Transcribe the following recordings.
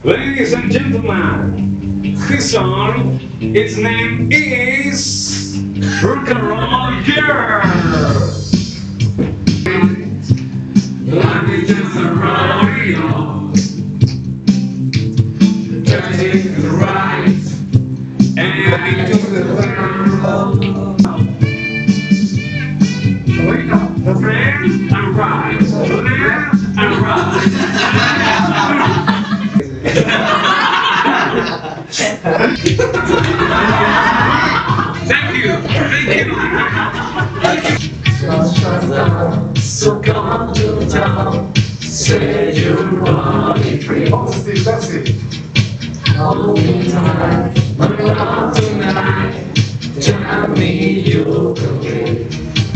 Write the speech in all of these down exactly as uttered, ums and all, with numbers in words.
Ladies and gentlemen, his song, its name is Rock and Roll Girl. Life is just a rodeo, turning to the right and into the world. Wake up, the friend, and right, left and right. Thank you, thank you. So come to town, say you're running free. That's it, that's it. All the time, but not tonight. Tell me you can win.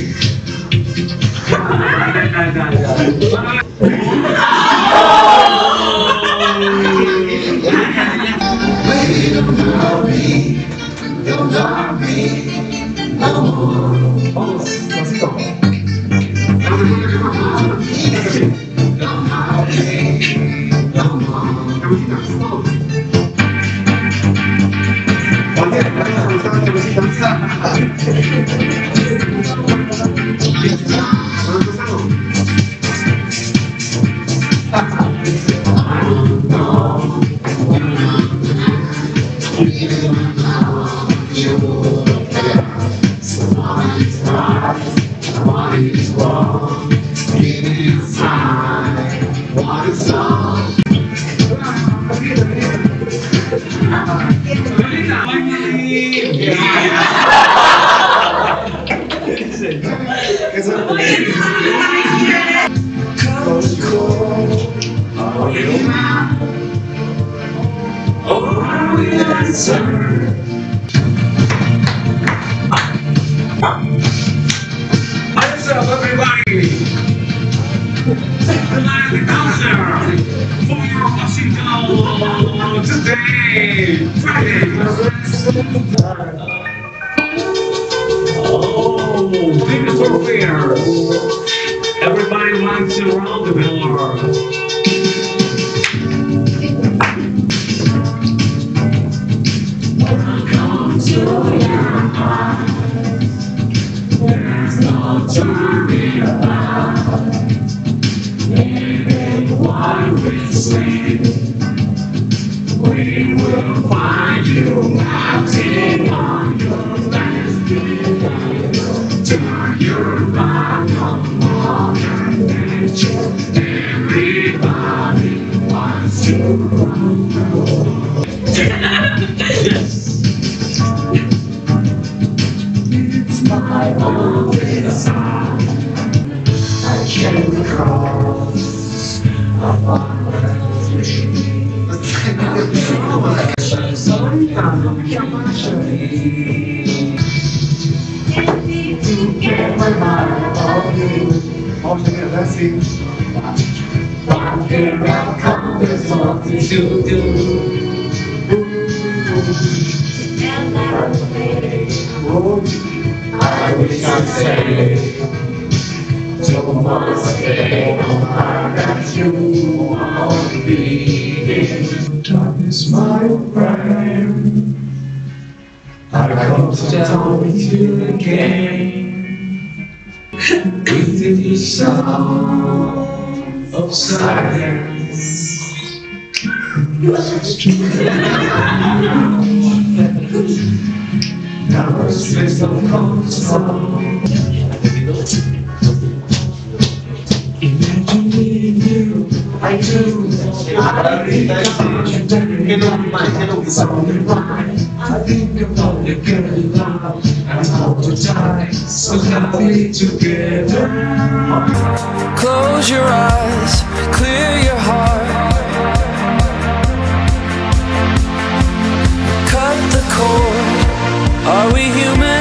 Baby, don't love me, don't love me no more. Vamos, así como. Don't love me no more. Oye, ¿me gusta la cosita? What is wrong? It is time. What is wrong? Oh, yes, sir. What's up, everybody? Live the concert for Washington today, Friday. Oh, tickets are fair. Everybody likes to round the bell. Welcome to your heart. There's no turning back. Even while we sleep, we will find you acting on your last day. Turn your back on modern nature. Everybody wants to run. Yes. It's my only desire. I came across a wonderful dream. Sorry, I'm to get my mind on you. All together, that's it. One thing I've come is something to do. I wish I'd say, don't want to stay on my that you won't be. Darkness, my friend. I come down with you again. Within the sound of silence. Now a space of constant. Imagining you, I do. I think I think about the girl you love and how to die so happy together. Close your eyes, clear your heart. Cut the cord. Are we human?